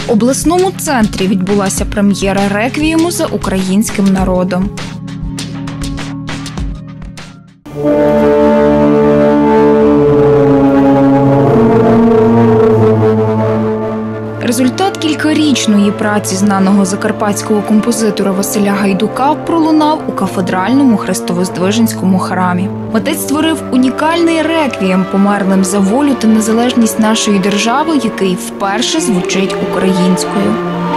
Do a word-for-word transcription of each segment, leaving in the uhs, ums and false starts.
В обласному центрі відбулася прем'єра реквієму за українським народом. Результат кількарічної праці знаного закарпатського композитора Василя Гайдука пролунав у кафедральному Христовоздвиженському храмі. Митець створив унікальний реквієм померлим за волю та незалежність нашої держави, який вперше звучить українською.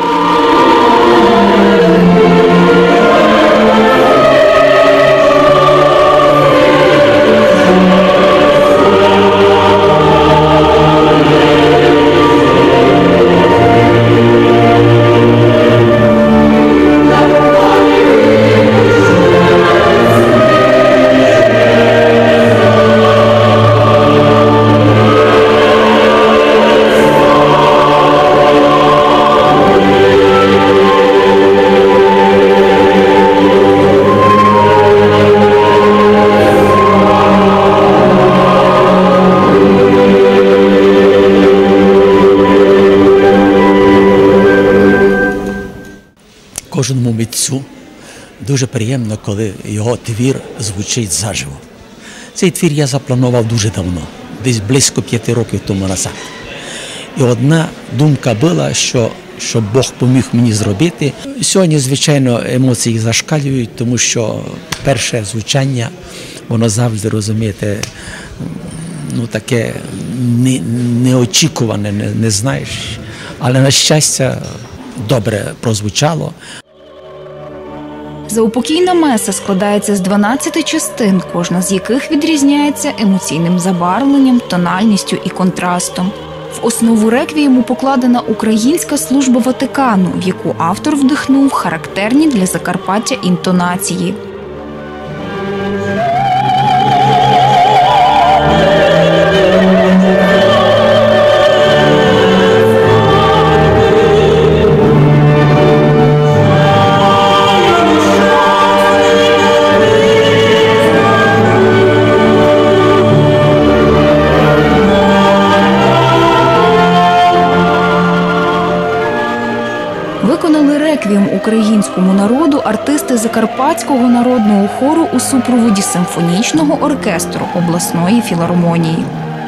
Кожному митцю дуже приємно, коли його твір звучить заживо. Цей твір я запланував дуже давно, десь близько п'яти років тому назад. І одна думка була, що, що Бог поміг мені зробити. Сьогодні, звичайно, емоції зашкалюють, тому що перше звучання, воно завжди, розумієте, ну таке не, неочікуване, не, не знаєш. Але, на щастя, добре прозвучало. Заупокійна меса складається з дванадцяти частин, кожна з яких відрізняється емоційним забарвленням, тональністю і контрастом. В основу реквієму покладена українська служба Ватикану, в яку автор вдихнув характерні для Закарпаття інтонації. Виконали реквієм українському народу артисти Закарпатського народного хору у супроводі симфонічного оркестру обласної філармонії.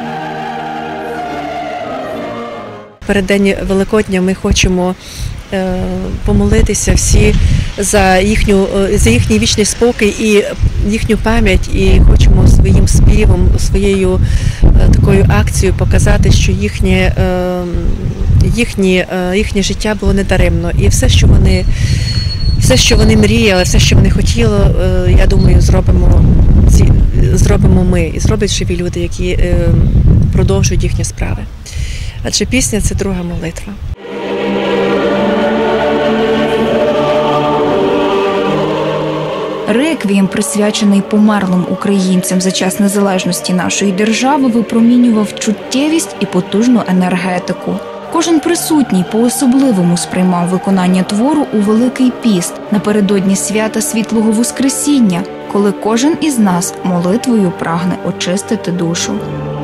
Переддень Великодня ми хочемо помолитися всі за, їхню, за їхній вічний спокій і їхню пам'ять, і хочемо своїм співом, своєю такою акцією показати, що їхнє, їхнє, їхнє життя було недаремно. І все, що вони, все, що вони мріяли, все, що вони хотіли, я думаю, зробимо, зробимо ми і зроблять живі люди, які продовжують їхні справи. Адже пісня – це друга молитва. Реквієм, присвячений померлим українцям за час незалежності нашої держави, випромінював чуттєвість і потужну енергетику. Кожен присутній по-особливому сприймав виконання твору у Великий піст, напередодні свята Світлого Воскресіння, коли кожен із нас молитвою прагне очистити душу.